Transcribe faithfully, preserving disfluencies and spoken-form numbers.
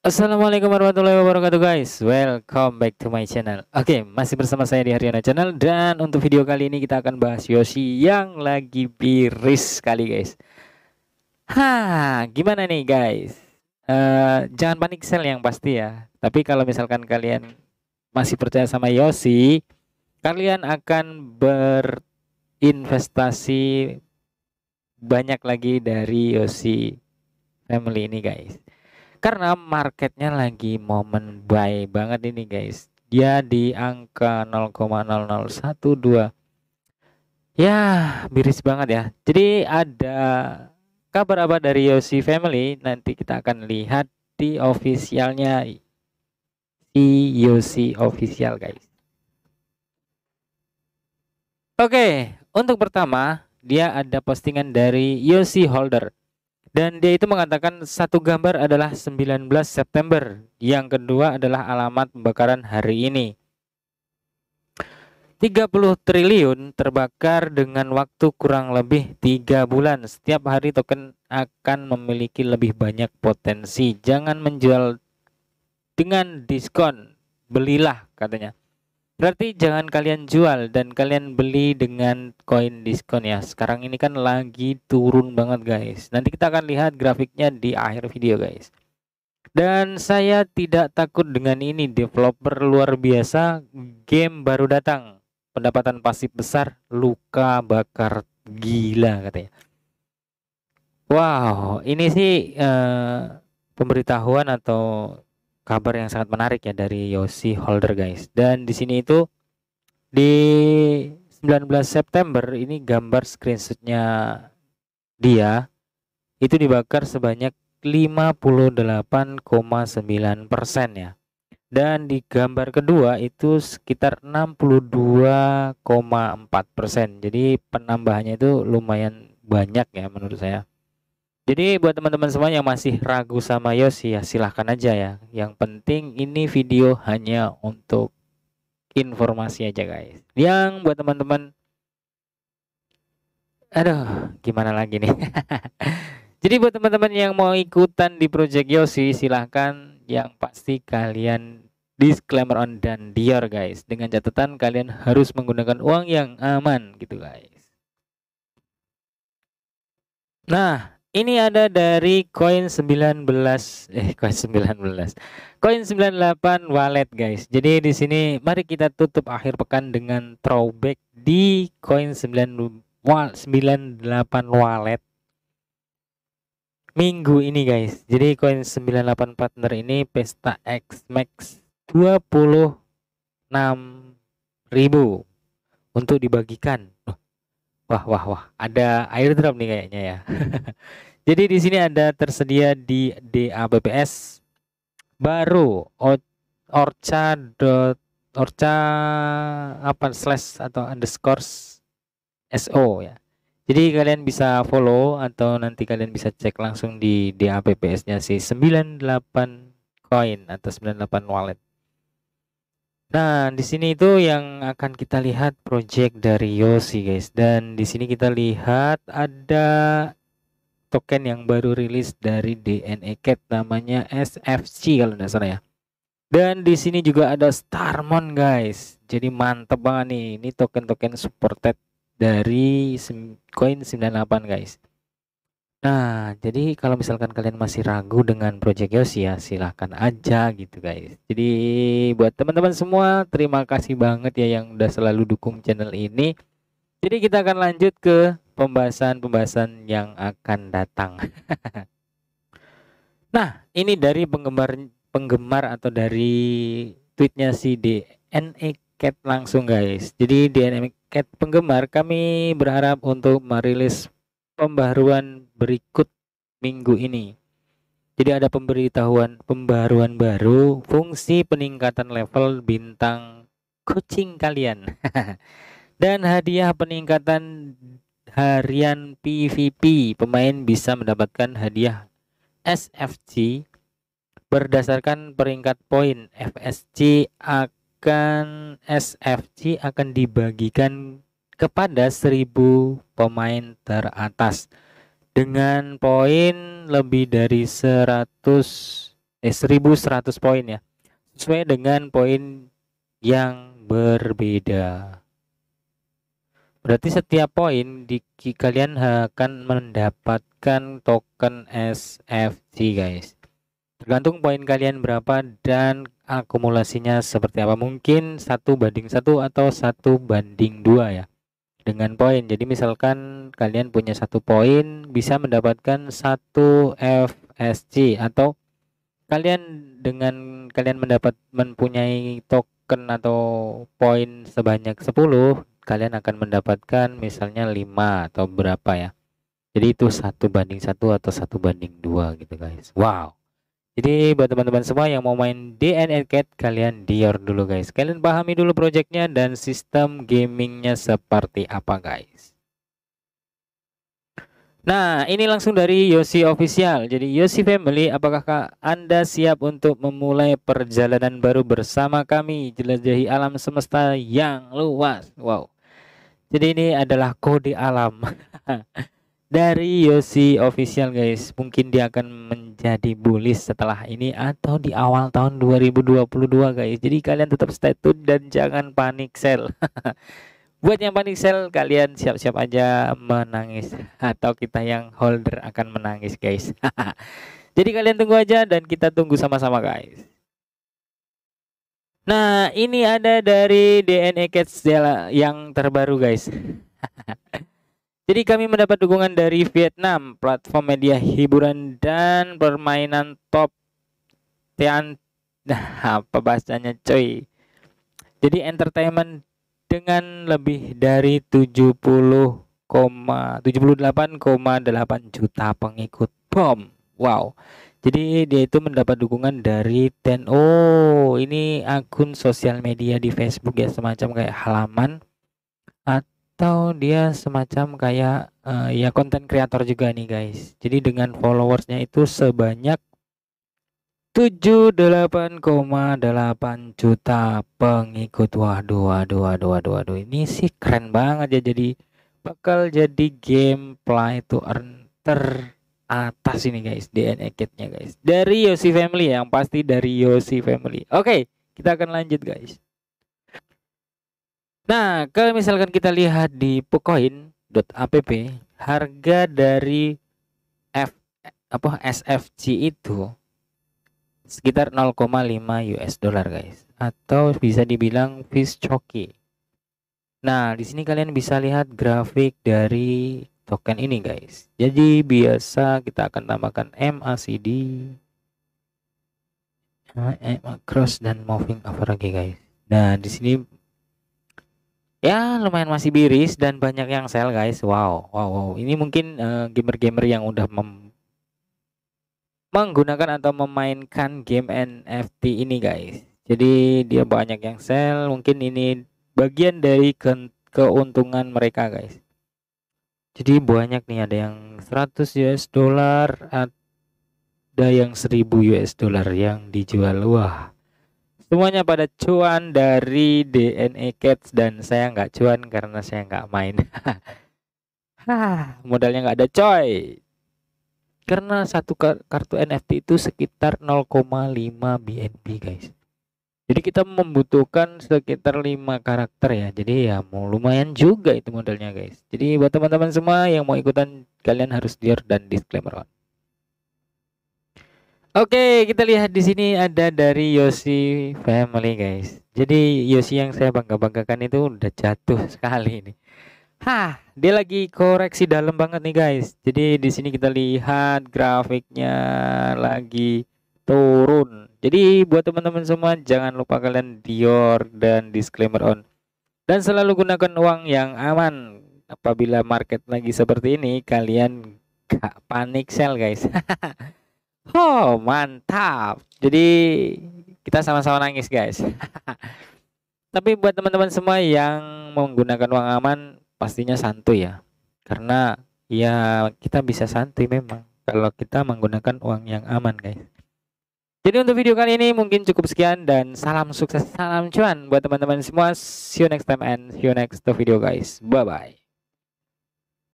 Assalamualaikum warahmatullahi wabarakatuh guys. Welcome back to my channel. Oke, masih bersama saya di Haryana Channel. Dan untuk video kali ini kita akan bahas Yoshi yang lagi piris sekali guys. Hah, gimana nih guys? Eh, jangan panik sell yang pasti ya. Tapi kalau misalkan kalian masih percaya sama Yoshi, kalian akan berinvestasi banyak lagi dari Yoshi Family ini guys. Karena marketnya lagi momen buy banget ini guys. Dia di angka nol koma nol nol satu dua. Ya, miris banget ya. Jadi ada kabar apa dari Yoshi Family? Nanti kita akan lihat di officialnya si Yoshi Official guys. Oke, untuk pertama dia ada postingan dari Yoshi Holder. Dan dia itu mengatakan satu gambar adalah sembilan belas September. Yang kedua adalah alamat pembakaran hari ini. tiga puluh triliun terbakar dengan waktu kurang lebih tiga bulan. Setiap hari token akan memiliki lebih banyak potensi. Jangan menjual dengan diskon. Belilah katanya. Berarti jangan kalian jual dan kalian beli dengan koin diskon ya. Sekarang ini kan lagi turun banget guys. Nanti kita akan lihat grafiknya di akhir video guys. Dan saya tidak takut dengan ini, developer luar biasa, game baru datang, pendapatan pasif besar, luka bakar gila katanya. Wow, ini sih eh, pemberitahuan atau kabar yang sangat menarik ya dari Yoshi Holder guys. Dan di sini itu di sembilan belas September ini gambar screenshotnya dia itu dibakar sebanyak lima puluh delapan koma sembilan persen ya. Dan di gambar kedua itu sekitar enam puluh dua koma empat persen. Jadi penambahannya itu lumayan banyak ya menurut saya. Jadi buat teman-teman semua yang masih ragu sama Yoshi ya silahkan aja ya. Yang penting ini video hanya untuk informasi aja guys. Yang buat teman-teman, aduh gimana lagi nih. Jadi buat teman-teman yang mau ikutan di Project Yoshi silahkan. Yang pasti kalian disclaimer on dan dior guys. Dengan catatan kalian harus menggunakan uang yang aman gitu guys. Nah, ini ada dari koin sembilan belas eh koin sembilan belas. Koin sembilan puluh delapan wallet guys. Jadi di sini mari kita tutup akhir pekan dengan throwback di koin sembilan puluh delapan wallet minggu ini guys. Jadi koin sembilan puluh delapan partner ini pesta X Max dua puluh enam ribu untuk dibagikan. Wah wah wah, ada airdrop nih kayaknya ya. Jadi di sini ada tersedia di D A B P S baru orca dot orca apa slash atau underscores so ya. Jadi kalian bisa follow atau nanti kalian bisa cek langsung di D A B P S-nya si sembilan puluh delapan coin atau sembilan puluh delapan wallet. Nah, di sini itu yang akan kita lihat project dari Yoshi guys. Dan di sini kita lihat ada token yang baru rilis dari D N A Cat namanya S F C kalau tidak salah ya. Dan di sini juga ada Starmon guys. Jadi mantep banget nih. Ini token-token supported dari koin sembilan puluh delapan guys. Nah, jadi kalau misalkan kalian masih ragu dengan Project Yoshi ya, silahkan aja gitu guys. Jadi buat teman-teman semua, terima kasih banget ya yang udah selalu dukung channel ini. Jadi kita akan lanjut ke pembahasan-pembahasan yang akan datang. Nah, ini dari penggemar penggemar atau dari tweetnya si D N A Cat langsung guys. Jadi D N A Cat penggemar, kami berharap untuk merilis pembaruan berikut minggu ini. Jadi ada pemberitahuan pembaruan baru fungsi peningkatan level bintang kucing kalian. Dan hadiah peningkatan harian P V P. Pemain bisa mendapatkan hadiah S F C berdasarkan peringkat poin. F S C akan S F C akan dibagikan kepada seribu pemain teratas dengan poin lebih dari seratus eh seribu seratus poin ya, sesuai dengan poin yang berbeda. Berarti setiap poin di kalian akan mendapatkan token S F C guys. Tergantung poin kalian berapa dan akumulasinya seperti apa. Mungkin satu banding satu atau satu banding dua ya dengan poin. Jadi misalkan kalian punya satu poin bisa mendapatkan satu F S C, atau kalian dengan kalian mendapat mempunyai token atau poin sebanyak sepuluh, kalian akan mendapatkan misalnya lima atau berapa ya. Jadi itu satu banding satu atau satu banding dua gitu guys. Wow. Jadi buat teman-teman semua yang mau main D N A Cat, kalian dior dulu guys. Kalian pahami dulu projectnya dan sistem gamingnya seperti apa guys. Nah, ini langsung dari Yosi Official. Jadi Yosi Family, apakah Anda siap untuk memulai perjalanan baru bersama kami jelajahi alam semesta yang luas? Wow. Jadi ini adalah kode alam dari Yosi Official guys. Mungkin dia akan menjadi bullish setelah ini atau di awal tahun dua ribu dua puluh dua guys. Jadi kalian tetap stay tune dan jangan panik sell. Buat yang panik sell, kalian siap-siap aja menangis, atau kita yang holder akan menangis guys. Jadi kalian tunggu aja dan kita tunggu sama-sama guys. Nah, ini ada dari D N A Cats yang terbaru guys. Jadi kami mendapat dukungan dari Vietnam, platform media hiburan dan permainan top Tian. Nah, apa bahasanya coy? Jadi entertainment dengan lebih dari tujuh puluh delapan koma delapan juta pengikut bom. Wow. Jadi dia itu mendapat dukungan dari ten. Oh, ini akun sosial media di Facebook ya, semacam kayak halaman atau dia semacam kayak uh, ya konten kreator juga nih guys. Jadi dengan followersnya itu sebanyak tujuh puluh delapan koma delapan juta pengikut. Waduh, waduh, waduh, waduh, waduh. Ini sih keren banget ya. Jadi bakal jadi gameplay to earn teratas ini guys, D N A Cat-nya guys. Dari Yosi Family, yang pasti dari Yosi Family. Oke, kita akan lanjut guys. Nah, kalau misalkan kita lihat di pucoin dot app, harga dari F apa S F C itu sekitar nol koma lima U S dollar guys, atau bisa dibilang fish choki. Nah, di sini kalian bisa lihat grafik dari token ini guys. Jadi biasa kita akan tambahkan M A C D, M A cross dan moving average guys. Nah, di sini ya lumayan masih biris dan banyak yang sell guys. Wow, wow, wow. Ini mungkin gamer-gamer uh, yang udah mem menggunakan atau memainkan game N F T ini guys. Jadi dia banyak yang sell, mungkin ini bagian dari ke keuntungan mereka guys. Jadi banyak nih, ada yang seratus U S dollar, ada yang seribu U S dollar yang dijual. Wah, semuanya pada cuan dari D N A Cats dan saya nggak cuan karena saya nggak main. Hah, modalnya nggak ada coy. Karena satu kartu N F T itu sekitar nol koma lima B N B guys. Jadi kita membutuhkan sekitar lima karakter ya. Jadi ya mau lumayan juga itu modalnya guys. Jadi buat teman-teman semua yang mau ikutan, kalian harus dior dan disclaimer on. Oke, kita lihat di sini ada dari Yosi Family guys. Jadi Yosi yang saya bangga-banggakan itu udah jatuh sekali nih. Hah, dia lagi koreksi dalam banget nih guys. Jadi di sini kita lihat grafiknya lagi turun. Jadi buat teman-teman semua jangan lupa kalian dior dan disclaimer on. Dan selalu gunakan uang yang aman. Apabila market lagi seperti ini, kalian gak panik sell guys. Oh, mantap. Jadi kita sama-sama nangis guys. Tapi buat teman-teman semua yang menggunakan uang aman, pastinya santuy ya, karena ya kita bisa santuy memang kalau kita menggunakan uang yang aman guys. Jadi untuk video kali ini mungkin cukup sekian dan salam sukses, salam cuan buat teman-teman semua. See you next time and see you next video guys. Bye bye.